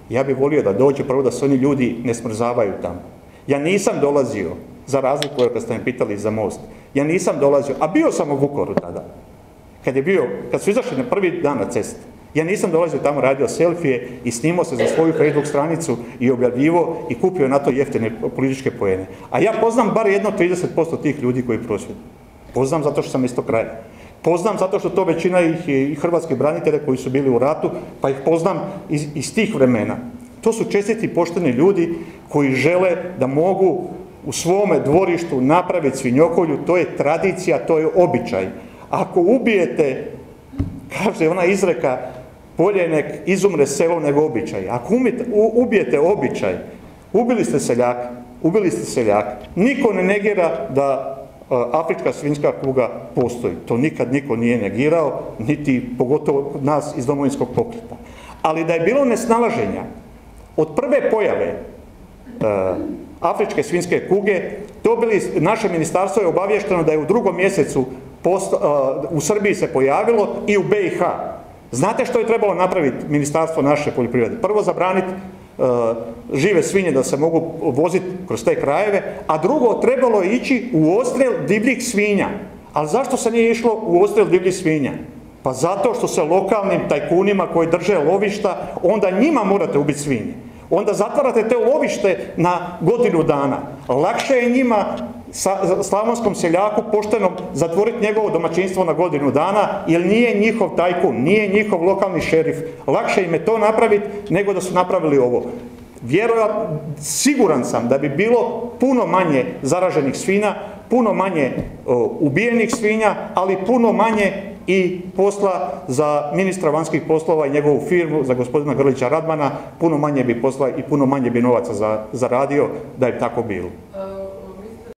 Ja bih volio da dođe prvo da se oni ljudi ne smrzavaju tamo. Ja nisam dolazio, za razliku kad ste me pitali za most, ja nisam dolazio, a bio sam u Vukovaru tada, kad su izašli na prvi dan na cesti. Ja nisam dolazio tamo, radio selfije i snimao se za svoju Facebook stranicu i objavljivo i kupio na to jeftine političke poene. A ja poznam bar jedno 30% tih ljudi koji prosvjeduju. Poznam zato što sam iz tog kraja. Poznam zato što to većina ih je i hrvatski branitelji koji su bili u ratu, pa ih poznam iz tih vremena. To su čestiti i pošteni ljudi koji žele da mogu u svome dvorištu napraviti svinjokolju, to je tradicija, to je običaj. Ako ubijete, kaže ona izreka, bolje nek izumre selo nego običaj. Ako ubijete običaj, ubili ste seljaka. Niko ne negira da afrička svinjska kuga postoji. To nikad niko nije negirao, niti pogotovo nas iz Domovinskog pokreta. Ali da je bilo nesnalaženja, od prve pojave afričke svinjske kuge, naše ministarstvo je obavješteno da je u 2. mjesecu u Srbiji se pojavilo i u BiH. Znate što je trebalo napraviti ministarstvo naše poljoprivrede? Prvo zabraniti žive svinje da se mogu voziti kroz te krajeve, a drugo, trebalo je ići u odstrel divljih svinja. Ali zašto se nije išlo u odstrel divljih svinja? Pa zato što se lokalnim tajkunima koji drže lovišta, onda njima morate ubiti svinje. Onda zatvarate te lovište na godinu dana. Lakše je njima, slavonskom seljaku, poštenom zatvoriti njegovo domaćinstvo na godinu dana, jer nije njihov tajkun, nije njihov lokalni šerif. Lakše im je to napraviti nego da su napravili ovo. Vjerojatno, siguran sam da bi bilo puno manje zaraženih svinja, puno manje ubijenih svinja, ali puno manje i posla za ministra vanjskih poslova i njegovu firmu, za gospodina Grlića Radmana, puno manje bi posla i puno manje bi novaca zaradio da je tako bilo.